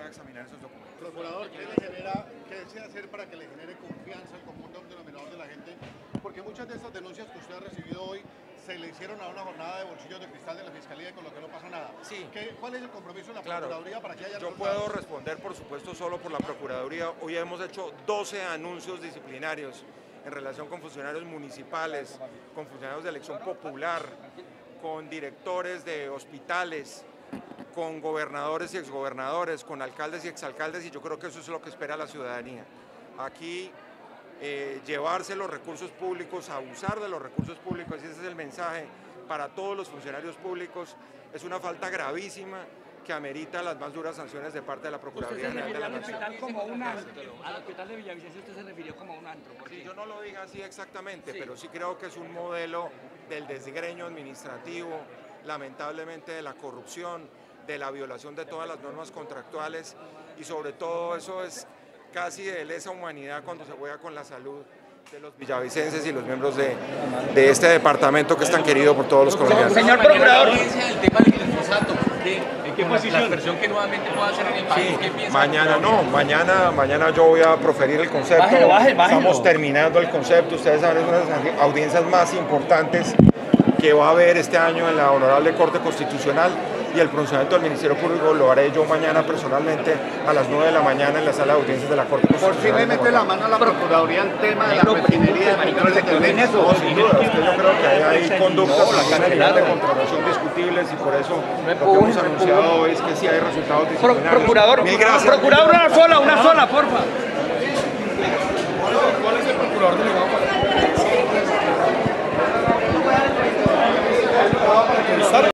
a examinar esos documentos. Procurador, ¿qué desea hacer para que le genere confianza al común denominador de la gente? Porque muchas de estas denuncias que usted ha recibido hoy se le hicieron a una jornada de bolsillos de cristal de la Fiscalía y con lo que no pasa nada. Sí. ¿Cuál es el compromiso de la Claro, Procuraduría para que haya yo resultados? puedo responder, por supuesto, solo por la Procuraduría. Hoy hemos hecho 12 anuncios disciplinarios en relación con funcionarios municipales, con funcionarios de elección popular, con directores de hospitales, con gobernadores y exgobernadores, con alcaldes y exalcaldes, y yo creo que eso es lo que espera la ciudadanía. Aquí llevarse los recursos públicos, abusar de los recursos públicos, y ese es el mensaje para todos los funcionarios públicos, es una falta gravísima que amerita las más duras sanciones de parte de la Procuraduría General de la Nación. Como un antro. Al hospital de Villavicencio usted se refirió como a un antro. Sí, yo no lo diga así exactamente, sí, pero sí creo que es un modelo del desgreño administrativo, lamentablemente de la corrupción, de la violación de todas las normas contractuales, y sobre todo eso es casi de lesa humanidad cuando se juega con la salud de los villavicenses y los miembros de este departamento que es tan querido por todos los colombianos. Señor Procurador, el tema del glifosato, ¿en qué posición? La expresión que nuevamente pueda hacer en el país, Sí, ¿qué piensa? mañana yo voy a proferir el concepto. Bájelo. Estamos terminando el concepto. Ustedes saben, es una de las audiencias más importantes que va a haber este año en la Honorable Corte Constitucional, y el pronunciamiento del Ministerio Público lo haré yo mañana personalmente a las 9 de la mañana en la sala de audiencias de la Corte Por Constitucional. fin le mete la mano a la Procuraduría en tema de la refinería de control de tendencia. No, sin duda, es que yo creo que hay conductas de contratación discutibles, y por eso lo que hemos anunciado hoy es que sí hay resultados disciplinarios. Procurador, Mil gracias. Procurador, una sola, porfa. ¿Cuál es el procurador delegado para